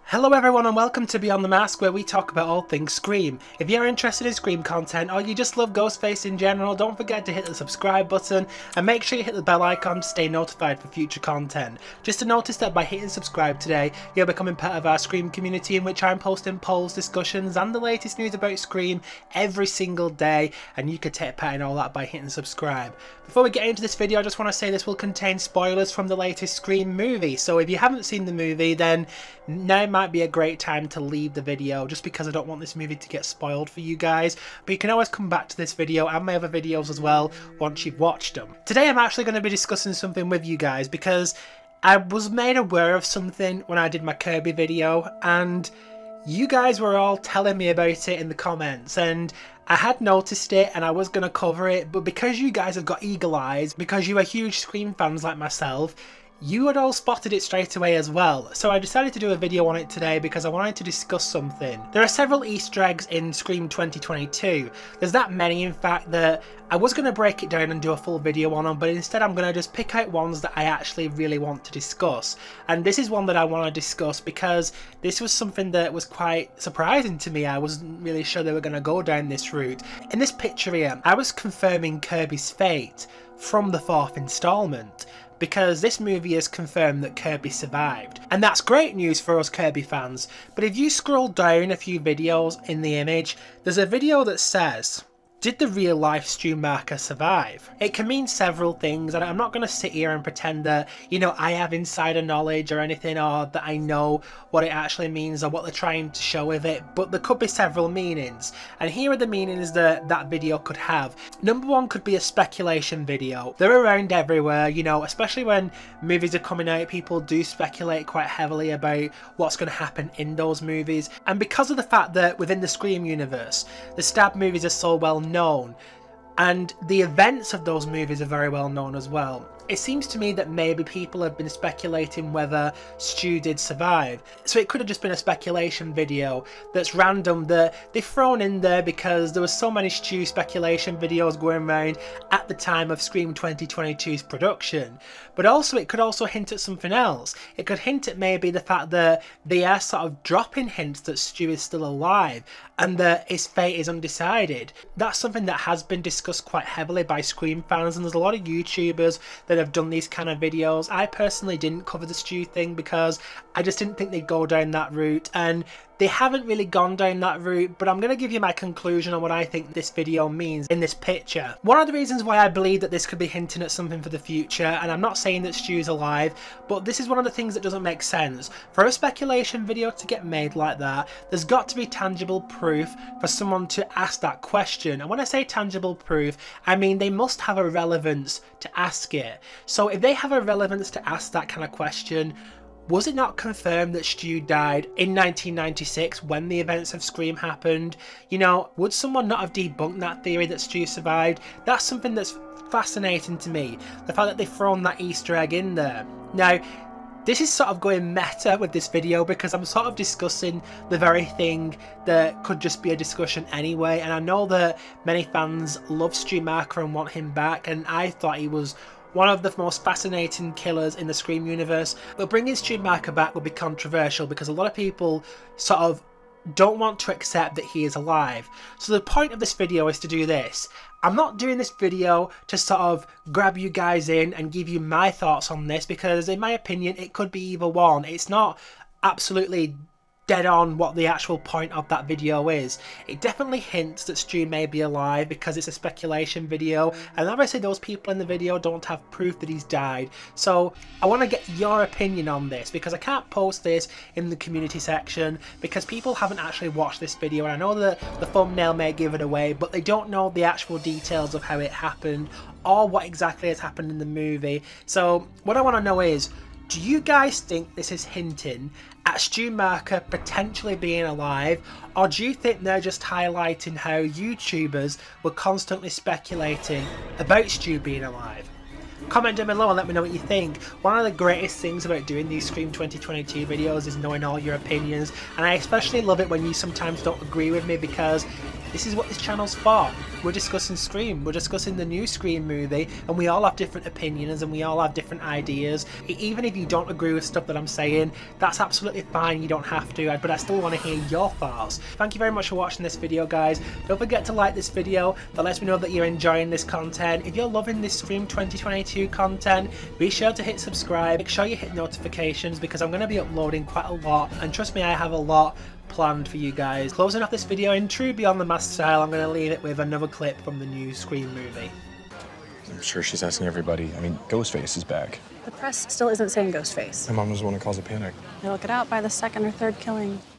Hello everyone and welcome to Beyond the Mask, where we talk about all things Scream. If you're interested in Scream content or you just love Ghostface in general, don't forget to hit the subscribe button and make sure you hit the bell icon to stay notified for future content. Just to notice that by hitting subscribe today, you're becoming part of our Scream community, in which I'm posting polls, discussions and the latest news about Scream every single day, and you can take part in all that by hitting subscribe. Before we get into this video, I just want to say this will contain spoilers from the latest Scream movie, so if you haven't seen the movie, then now might be a great time to leave the video, just because I don't want this movie to get spoiled for you guys. But you can always come back to this video and my other videos as well once you've watched them. Today I'm actually going to be discussing something with you guys because I was made aware of something when I did my Kirby video, and you guys were all telling me about it in the comments, and I had noticed it and I was going to cover it, but because you guys have got eagle eyes, because you are huge Scream fans like myself, you had all spotted it straight away as well. So I decided to do a video on it today because I wanted to discuss something. There are several Easter eggs in Scream 2022. There's that many, in fact, that I was going to break it down and do a full video on them, but instead I'm going to just pick out ones that I actually really want to discuss. And this is one that I want to discuss because this was something that was quite surprising to me. I wasn't really sure they were going to go down this route. In this picture here, I was confirming Kirby's fate from the 4th installment, because this movie has confirmed that Kirby survived. And that's great news for us Kirby fans, but if you scroll down a few videos in the image, there's a video that says, "Did the real life Stu Marker survive?" It can mean several things, and I'm not going to sit here and pretend that, you know, I have insider knowledge or anything, or that I know what it actually means or what they're trying to show with it, but there could be several meanings. And here are the meanings that that video could have. Number one could be a speculation video. They're around everywhere, you know, especially when movies are coming out, people do speculate quite heavily about what's going to happen in those movies. And because of the fact that within the Scream universe, the Stab movies are so well known, and the events of those movies are very well known as well, it seems to me that maybe people have been speculating whether Stu did survive. So it could have just been a speculation video that's random that they've thrown in there because there was so many Stu speculation videos going around at the time of Scream 2022's production. But also it could also hint at something else. It could hint at maybe the fact that they are sort of dropping hints that Stu is still alive and that his fate is undecided. That's something that has been discussed quite heavily by Scream fans, and there's a lot of YouTubers that have done these kind of videos. I personally didn't cover the Stu thing because I just didn't think they'd go down that route, and they haven't really gone down that route, but I'm going to give you my conclusion on what I think this video means in this picture. One of the reasons why I believe that this could be hinting at something for the future, and I'm not saying that Stu's alive, but this is one of the things that doesn't make sense. For a speculation video to get made like that, there's got to be tangible proof for someone to ask that question. And when I say tangible proof, I mean they must have a relevance to ask it. So if they have a relevance to ask that kind of question, was it not confirmed that Stu died in 1996 when the events of Scream happened? You know, would someone not have debunked that theory that Stu survived? That's something that's fascinating to me, the fact that they've thrown that Easter egg in there. Now, this is sort of going meta with this video because I'm sort of discussing the very thing that could just be a discussion anyway, and I know that many fans love Stu Marker and want him back, and I thought he was one of the most fascinating killers in the Scream universe, but bringing Stu Marker back would be controversial because a lot of people sort of don't want to accept that he is alive. So the point of this video is to do this. I'm not doing this video to sort of grab you guys in and give you my thoughts on this, because in my opinion it could be either one. It's not absolutely dead on what the actual point of that video is. It definitely hints that Stu may be alive because it's a speculation video, and obviously those people in the video don't have proof that he's died. So I want to get your opinion on this because I can't post this in the community section because people haven't actually watched this video, and I know that the thumbnail may give it away, but they don't know the actual details of how it happened or what exactly has happened in the movie. So what I want to know is, do you guys think this is hinting at Stu Marker potentially being alive, or do you think they're just highlighting how YouTubers were constantly speculating about Stu being alive? Comment down below and let me know what you think. One of the greatest things about doing these Scream 2022 videos is knowing all your opinions, and I especially love it when you sometimes don't agree with me, because This is what this channel's for. We're discussing Scream, we're discussing the new Scream movie, and we all have different opinions and we all have different ideas. Even if you don't agree with stuff that I'm saying, that's absolutely fine, you don't have to, but I still want to hear your thoughts. Thank you very much for watching this video, guys. Don't forget to like this video, that lets me know that you're enjoying this content. If you're loving this Scream 2022 content, be sure to hit subscribe, make sure you hit notifications because I'm going to be uploading quite a lot, and trust me, I have a lot planned for you guys. Closing off this video in true Beyond the Mask style, I'm going to leave it with another clip from the new Scream movie. I'm sure she's asking everybody. I mean, Ghostface is back. The press still isn't saying Ghostface. My mom was the one who caused a panic. They look it out by the second or third killing.